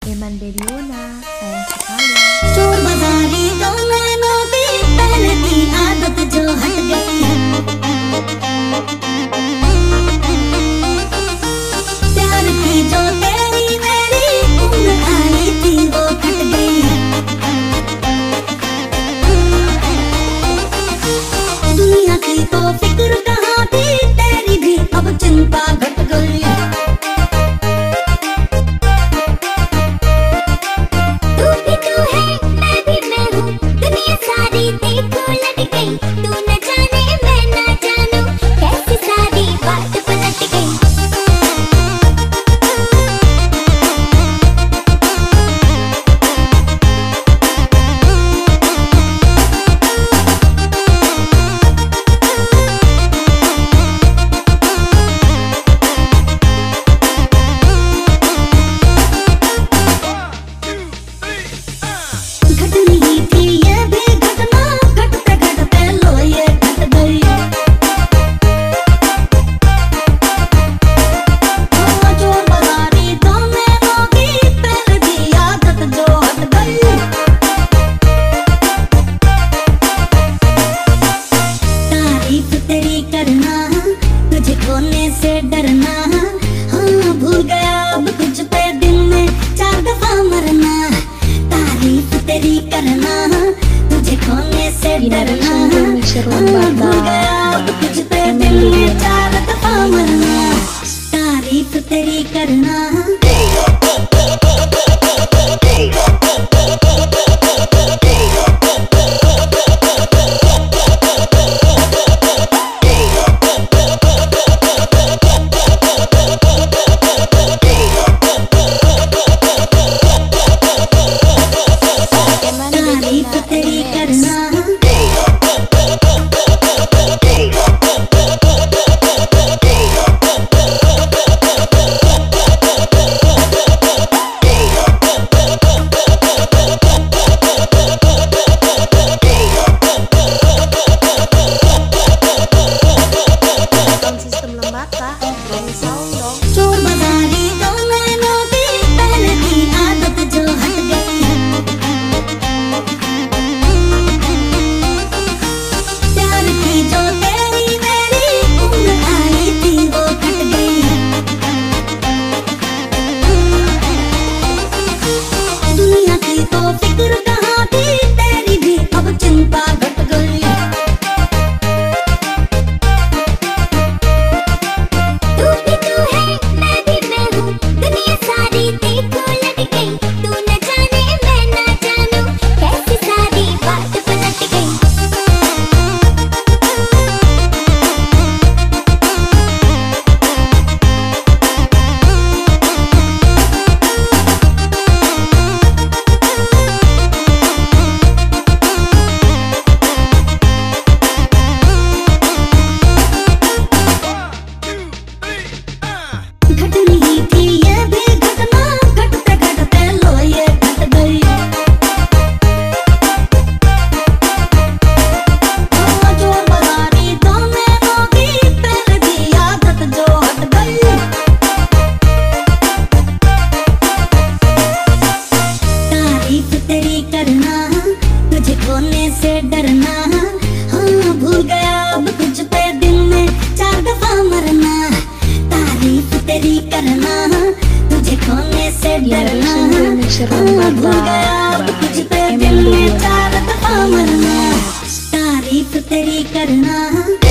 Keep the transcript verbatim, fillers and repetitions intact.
Eman Beriona, sayang sekali. चोर बाजारी तो नैनों की पहले की आदत जो हट गई है, प्यार की जो तेरी मेरी उम्र आई थी वो कट गई है। दुनिया की तो फिक्र कहाँ थी, तेरी भी अब चिंता घट गई है। से डरना, हाँ भूल गया अब कुछ पे दिन में चार दफा मरना। तारीफ तेरी करना, तुझे खोने से डरना, हाँ भूल गया अब कुछ पे दिन में चार दफा मरना। तारीफ तेरी करना। चोर बाजारी तो नैनों की पहले की आदत जो हट गई है, प्यार की जो तेरी मेरी उम्र आई थी वो कट गई है। दुनिया की तो फिक्र कहाँ थी, तेरी भी अब चिंता घट गई है। तुझे खोने से डरना, हाँ भूल गया अब कुछ पे दिन में चार दफा मरना। तारीफ तेरी करना, तुझे खोने से डरना, हाँ भूल गया अब कुछ पे दिन में चार दफा मरना। तारीफ तेरी करना।